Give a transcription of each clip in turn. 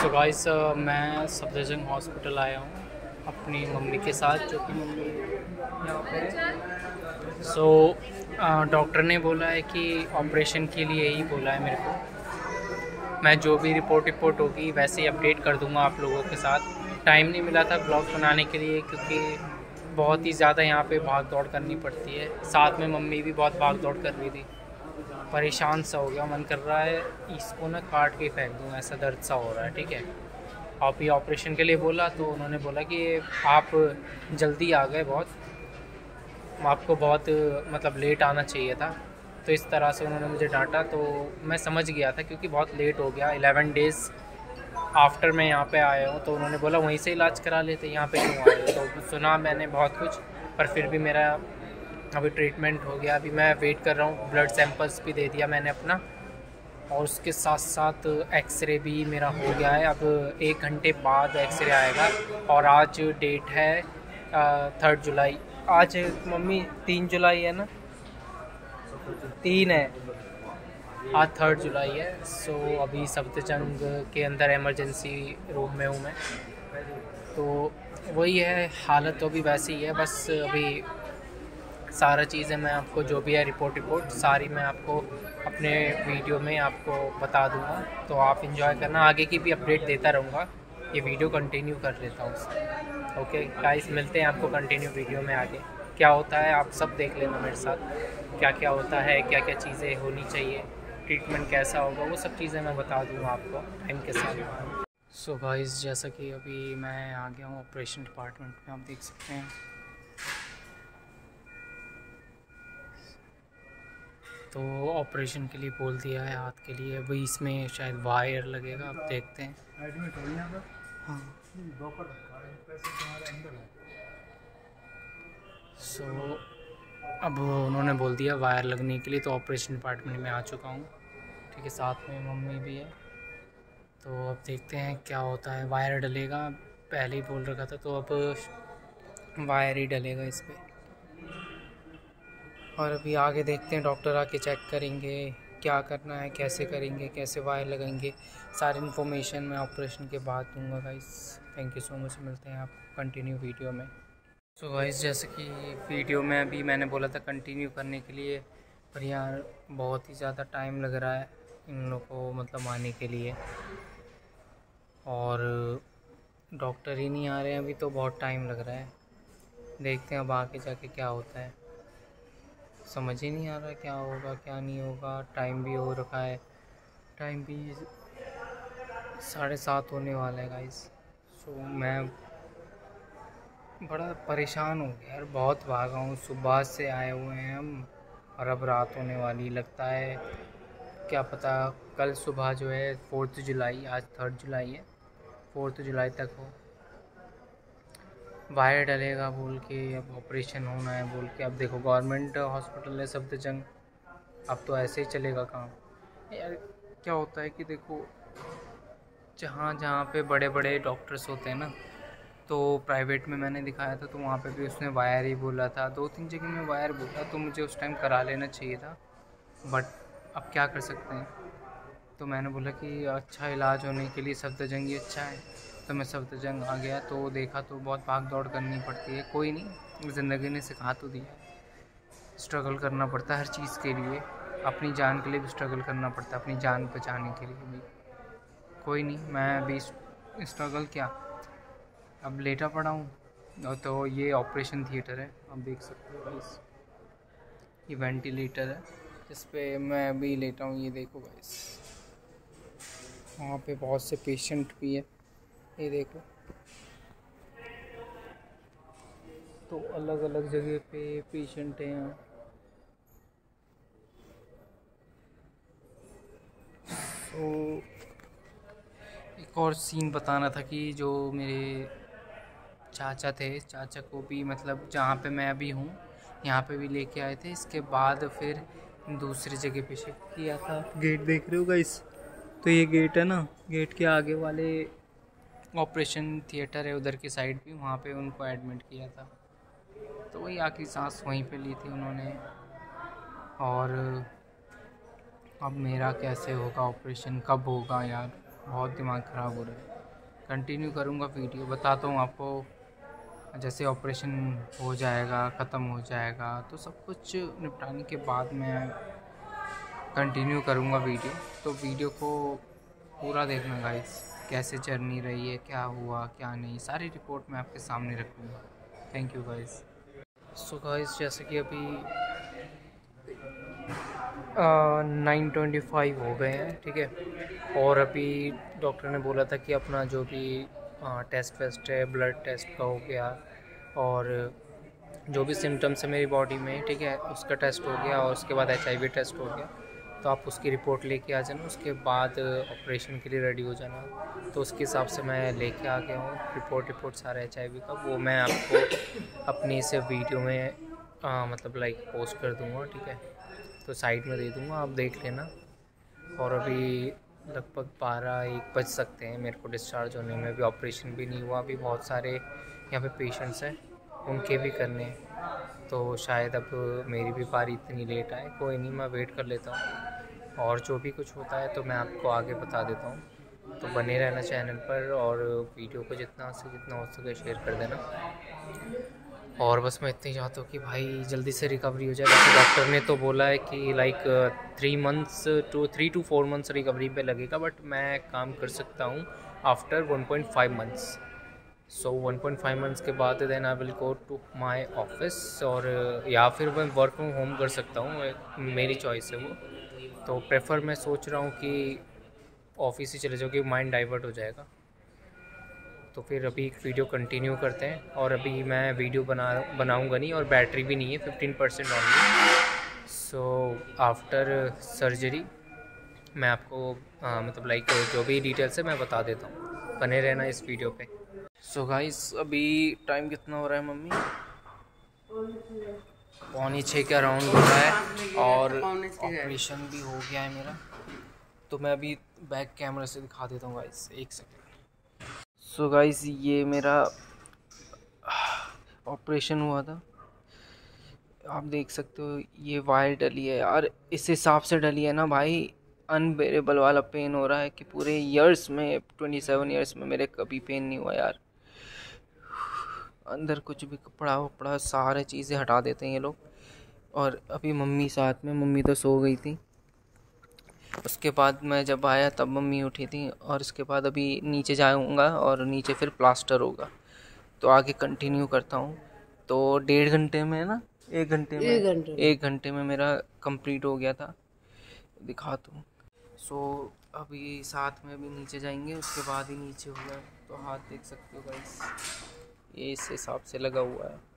So guys मैं Safdarjung hospital आया हूँ अपनी मम्मी के साथ, जो कि मम्मी यहाँ पे है। सो डॉक्टर ने बोला है कि ऑपरेशन के लिए ही बोला है मेरे को। मैं जो भी रिपोर्ट होगी वैसे ही अपडेट कर दूँगा आप लोगों के साथ। टाइम नहीं मिला था ब्लॉग बनाने के लिए, क्योंकि बहुत ही ज़्यादा यहाँ पे भाग दौड़ करनी पड़ती है। साथ में मम्मी भी बहुत भाग दौड़ कर रही थी। परेशान सा हो गया, मन कर रहा है इसको ना काट के फेंक दूँ, ऐसा दर्द सा हो रहा है। ठीक है, आप ये ऑपरेशन के लिए बोला तो उन्होंने बोला कि आप जल्दी आ गए बहुत, आपको बहुत मतलब लेट आना चाहिए था। तो इस तरह से उन्होंने मुझे डांटा, तो मैं समझ गया था क्योंकि बहुत लेट हो गया। 11 डेज़ आफ्टर मैं यहाँ पे आया हूँ, तो उन्होंने बोला वहीं से इलाज करा लेते, यहाँ पे क्यों आए। तो सुना मैंने बहुत कुछ, पर फिर भी मेरा अभी ट्रीटमेंट हो गया। अभी मैं वेट कर रहा हूँ, ब्लड सैंपल्स भी दे दिया मैंने अपना, और उसके साथ साथ एक्सरे भी मेरा हो गया है। अब 1 घंटे बाद एक्सरे आएगा, और आज डेट है 3 जुलाई। आज मम्मी 3 जुलाई है ना, 3 है, आज 3 जुलाई है। सो अभी सफदरजंग के अंदर इमरजेंसी रूम में हूँ मैं। तो वही है, हालत तो अभी वैसी ही है। बस अभी सारा चीज़ें मैं आपको, जो भी है रिपोर्ट सारी मैं आपको अपने वीडियो में आपको बता दूंगा, तो आप इंजॉय करना। आगे की भी अपडेट देता रहूँगा, ये वीडियो कंटिन्यू कर लेता हूँ। ओके गाइस, मिलते हैं आपको कंटिन्यू वीडियो में। आगे क्या होता है आप सब देख लेना मेरे साथ, क्या क्या होता है, क्या क्या चीज़ें होनी चाहिए, ट्रीटमेंट कैसा होगा, वो सब चीज़ें मैं बता दूँगा आपको टाइम के साथ। सो गाइस, जैसा कि अभी मैं आ गया हूँ ऑपरेशन डिपार्टमेंट में, आप देख सकते हैं। तो ऑपरेशन के लिए बोल दिया है हाथ के लिए। अभी इसमें शायद वायर लगेगा, आप देखते हैं। एडमिट हो यहाँ पर। हाँ, सो अब उन्होंने बोल दिया वायर लगने के लिए, तो ऑपरेशन डिपार्टमेंट में आ चुका हूँ। ठीक है, साथ में मम्मी भी है। तो अब देखते हैं क्या होता है। वायर डलेगा, पहले ही बोल रखा था, तो अब वायर ही डलेगा इस पर। और अभी आगे देखते हैं, डॉक्टर आके चेक करेंगे क्या करना है, कैसे करेंगे, कैसे वायर लगाएंगे। सारी इन्फॉर्मेशन मैं ऑपरेशन के बाद दूंगा guys. Thank you so much, मिलते हैं आपको कंटिन्यू वीडियो में। सो गाइस, जैसे कि वीडियो में अभी मैंने बोला था कंटिन्यू करने के लिए, पर यार बहुत ही ज़्यादा टाइम लग रहा है इन लोगों को मतलब आने के लिए, और डॉक्टर ही नहीं आ रहे हैं अभी, तो बहुत टाइम लग रहा है। देखते हैं अब आगे जाके क्या होता है, समझ ही नहीं आ रहा क्या होगा क्या नहीं होगा। टाइम भी हो रखा है, टाइम भी 7:30 होने वाला है गाइस। सो मैं बड़ा परेशान हो गया यार, बहुत भागा हूँ, सुबह से आए हुए हैं हम, और अब रात होने वाली लगता है। क्या पता कल सुबह जो है 4 जुलाई, आज 3 जुलाई है, 4 जुलाई तक हो। वायर डलेगा बोल के, अब ऑपरेशन होना है बोल के। अब देखो गवर्नमेंट हॉस्पिटल है सफदरजंग, अब तो ऐसे ही चलेगा काम यार। क्या होता है कि देखो, जहाँ जहाँ पे बड़े बड़े डॉक्टर्स होते हैं ना, तो प्राइवेट में मैंने दिखाया था, तो वहाँ पे भी उसने वायर ही बोला था। 2-3 जगह में वायर बोला, तो मुझे उस टाइम करा लेना चाहिए था, बट अब क्या कर सकते हैं। तो मैंने बोला कि अच्छा इलाज होने के लिए सफदरजंग ही अच्छा है, तो मैं सफदरजंग आ गया। तो देखा तो बहुत भाग दौड़ करनी पड़ती है। कोई नहीं, ज़िंदगी ने सिखा तो दिया है, स्ट्रगल करना पड़ता है हर चीज़ के लिए। अपनी जान के लिए भी स्ट्रगल करना पड़ता है, अपनी जान बचाने के लिए भी। कोई नहीं, मैं अभी स्ट्रगल क्या, अब लेटा पड़ा हूँ। और तो ये ऑपरेशन थिएटर है, आप देख सकते हो गाइस, ये वेंटिलेटर है जिस पे मैं अभी लेटा हूँ। ये देखो गाइस, वहाँ पे बहुत से पेशेंट भी है, ये देखो। तो अलग अलग जगह पे पेशेंट हैं यहाँ। तो एक और सीन बताना था कि जो मेरे चाचा थे, चाचा को भी मतलब जहाँ पे मैं अभी हूँ यहाँ पे भी लेके आए थे। इसके बाद फिर दूसरी जगह पे शिफ्ट किया था। गेट देख रहे हो गाइस, तो ये गेट है ना, गेट के आगे वाले ऑपरेशन थिएटर है, उधर की साइड भी, वहाँ पे उनको एडमिट किया था। तो वही आखिरी सांस वहीं पे ली थी उन्होंने। और अब मेरा कैसे होगा ऑपरेशन, कब होगा यार, बहुत दिमाग ख़राब हो रहा है। कंटिन्यू करूँगा वीडियो, बताता हूँ आपको। जैसे ऑपरेशन हो जाएगा, ख़त्म हो जाएगा, तो सब कुछ निपटाने के बाद मैं कंटिन्यू करूँगा वीडियो। तो वीडियो को पूरा देखना गाइस, कैसे जर्नी रही है, क्या हुआ क्या नहीं, सारी रिपोर्ट मैं आपके सामने रखूँगा। Thank you guys. So guys, जैसे कि अभी 9:25 हो गए हैं, ठीक है। और अभी डॉक्टर ने बोला था कि अपना जो भी टेस्ट वेस्ट है, ब्लड टेस्ट का हो गया, और जो भी सिम्टम्स है मेरी बॉडी में, ठीक है, उसका टेस्ट हो गया, और उसके बाद HIV टेस्ट हो गया। तो आप उसकी रिपोर्ट लेके आ जाना, उसके बाद ऑपरेशन के लिए रेडी हो जाना। तो उसके हिसाब से मैं लेके आ गया हूँ रिपोर्ट सारा HIV का। वो मैं आपको अपनी इस वीडियो में मतलब लाइक पोस्ट कर दूँगा, ठीक है। तो साइड में दे दूँगा, आप देख लेना। और अभी लगभग 12-1 बज सकते हैं मेरे को डिस्चार्ज होने में। अभी ऑपरेशन भी नहीं हुआ, अभी बहुत सारे यहाँ पे पेशेंट्स हैं, उनके भी करने हैं। तो शायद अब मेरी भी बारी इतनी लेट आए। कोई नहीं, मैं वेट कर लेता हूँ, और जो भी कुछ होता है तो मैं आपको आगे बता देता हूँ। तो बने रहना चैनल पर, और वीडियो को जितना से जितना हो सके शेयर कर देना। और बस मैं इतनी चाहता हूँ कि भाई जल्दी से रिकवरी हो जाए। वैसे डॉक्टर ने तो बोला है कि लाइक 3 to 4 मंथ्स रिकवरी पे लगेगा, बट मैं काम कर सकता हूँ आफ्टर 1.5 मंथ्स। सो 1.5 मंथ्स के बाद then I will go to my office, और या फिर मैं वर्क फ्रॉम होम कर सकता हूँ, मेरी चॉइस है वो। तो प्रेफर मैं सोच रहा हूँ कि ऑफिस ही चले जाओ, कि माइंड डाइवर्ट हो जाएगा। तो फिर अभी वीडियो कंटिन्यू करते हैं। और अभी मैं वीडियो बनाऊंगा नहीं, और बैटरी भी नहीं है, 15% ऑनली। सो आफ्टर सर्जरी मैं आपको मतलब लाइक जो भी डिटेल्स है मैं बता देता हूँ। बने रहना इस वीडियो पे। सो गाइस, अभी टाइम कितना हो रहा है मम्मी? 5:45 के अराउंड हो रहा है, और ऑपरेशन भी हो गया है मेरा। तो मैं अभी बैक कैमरा से दिखा देता हूँ गाइस, एक सेकेंड। सो गाइस, ये मेरा ऑपरेशन हुआ था, आप देख सकते हो। ये वायर डली है यार, इस हिसाब से डली है ना भाई, अनबेरेबल वाला पेन हो रहा है कि पूरे ईयर्स में, 27 ईयर्स में मेरे कभी पेन नहीं हुआ यार। अंदर कुछ भी कपड़ा वपड़ा सारे चीज़ें हटा देते हैं ये लोग। और अभी मम्मी साथ में, मम्मी तो सो गई थी। उसके बाद मैं जब आया तब मम्मी उठी थी। और इसके बाद अभी नीचे जाऊंगा, और नीचे फिर प्लास्टर होगा। तो आगे कंटिन्यू करता हूँ। तो 1.5 घंटे में ना, 1 घंटे में मेरा कंप्लीट हो गया था। दिखा दूँ। सो अभी साथ में भी नीचे जाएंगे, उसके बाद ही नीचे होगा। तो हाथ देख सकते हो गाइस, ये इस हिसाब से लगा हुआ है।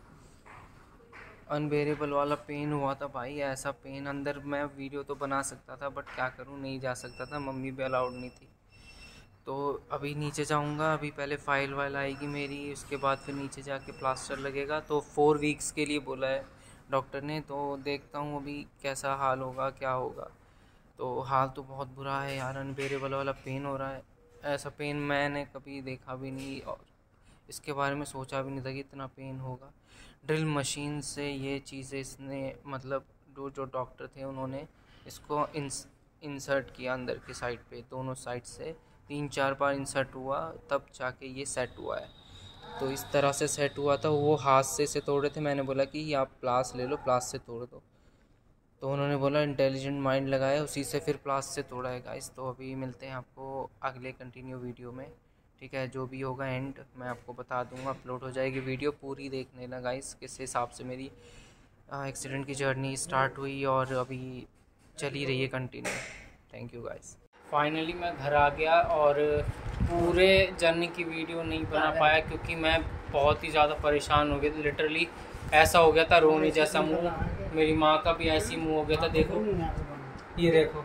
अनबेरेबल वाला पेन हुआ था भाई, ऐसा पेन। अंदर मैं वीडियो तो बना सकता था, बट क्या करूँ, नहीं जा सकता था, मम्मी भी अलाउड नहीं थी। तो अभी नीचे जाऊंगा। अभी पहले फाइल वाइल आएगी मेरी, उसके बाद फिर नीचे जाके प्लास्टर लगेगा। तो 4 वीक्स के लिए बोला है डॉक्टर ने। तो देखता हूँ अभी कैसा हाल होगा, क्या होगा। तो हाल तो बहुत बुरा है यार, अनबेरेबल वाला पेन हो रहा है। ऐसा पेन मैंने कभी देखा भी नहीं, और इसके बारे में सोचा भी नहीं था कि इतना पेन होगा। ड्रिल मशीन से ये चीज़ें इसने, मतलब जो डॉक्टर थे उन्होंने इसको इंसर्ट किया अंदर की साइड पे, दोनों साइड से 3-4 बार इंसर्ट हुआ, तब जाके ये सेट हुआ है। तो इस तरह से सेट हुआ था। वो हाथ से तोड़े थे। मैंने बोला कि आप प्लास ले लो, प्लास से तोड़ दो। तो उन्होंने बोला इंटेलिजेंट माइंड लगाया, उसी से फिर प्लास से तोड़ा है गाइस। तो अभी मिलते हैं आपको अगले कंटिन्यू वीडियो में, ठीक है। जो भी होगा एंड मैं आपको बता दूंगा, अपलोड हो जाएगी वीडियो, पूरी देख लेना गाइस, किस हिसाब से मेरी एक्सीडेंट की जर्नी स्टार्ट हुई और अभी चली रही है continue. Thank you guys. Finally मैं घर आ गया, और पूरे जर्नी की वीडियो नहीं बना पाया क्योंकि मैं बहुत ही ज़्यादा परेशान हो गया। लिटरली ऐसा हो गया था रोने जैसा मुंह। मेरी माँ का भी ऐसी मुंह हो गया था। देखो, ये देखो,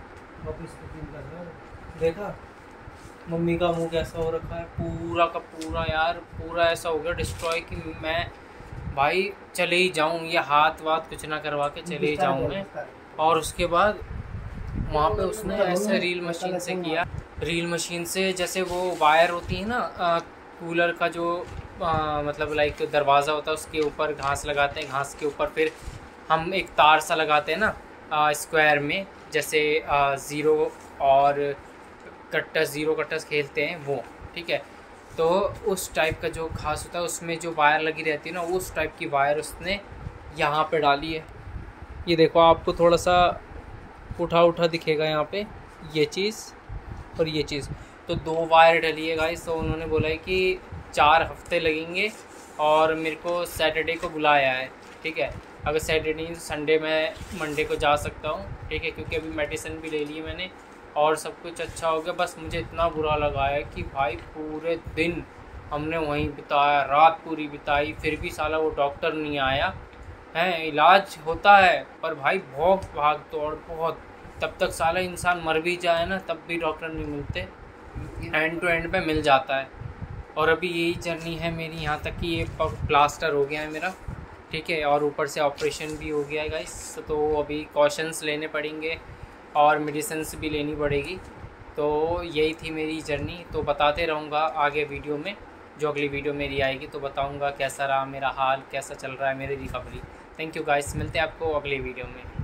देखा मम्मी का मुंह कैसा हो रखा है, पूरा का पूरा यार, पूरा ऐसा हो गया डिस्ट्रॉय कि मैं भाई चले ही जाऊँ, ये हाथ वाथ कुछ ना करवा के चले ही जाऊँ मैं। और उसके बाद वहाँ पे उसने ऐसे रील मशीन से किया, रील मशीन से जैसे वो वायर होती है ना, कूलर का जो मतलब लाइक दरवाज़ा होता है, उसके ऊपर घास लगाते हैं, घास के ऊपर फिर हम एक तार सा लगाते हैं ना स्क्वायर में, जैसे 0 और कट्टस 0 कट्टस खेलते हैं वो, ठीक है। तो उस टाइप का जो घास होता है उसमें जो वायर लगी रहती है ना, उस टाइप की वायर उसने यहाँ पे डाली है। ये देखो, आपको थोड़ा सा उठा दिखेगा यहाँ पे, ये चीज़ और ये चीज़। तो 2 वायर डली है गाइस। तो उन्होंने बोला है कि 4 हफ्ते लगेंगे और मेरे को सैटरडे को बुलाया है, ठीक है। अगर सैटरडे नहीं तो संडे मैं मंडे को जा सकता हूँ, ठीक है, क्योंकि अभी मेडिसिन भी ले ली मैंने और सब कुछ अच्छा हो गया। बस मुझे इतना बुरा लगा है कि भाई पूरे दिन हमने वहीं बिताया, रात पूरी बिताई, फिर भी साला वो डॉक्टर नहीं आया है। इलाज होता है पर भाई बहुत भाग तोड़, बहुत, तब तक साला इंसान मर भी जाए ना तब भी डॉक्टर नहीं मिलते, एंड टू एंड पे मिल जाता है। और अभी यही जर्नी है मेरी, यहाँ तक कि ये प्लास्टर हो गया है मेरा, ठीक है, और ऊपर से ऑपरेशन भी हो गया है गाइस। तो अभी कॉशंस लेने पड़ेंगे और मेडिसिन्स भी लेनी पड़ेगी। तो यही थी मेरी जर्नी। तो बताते रहूँगा आगे वीडियो में, जो अगली वीडियो मेरी आएगी तो बताऊँगा कैसा रहा मेरा हाल, कैसा चल रहा है मेरी रिकवरी। थैंक यू गाइस, मिलते हैं आपको अगली वीडियो में।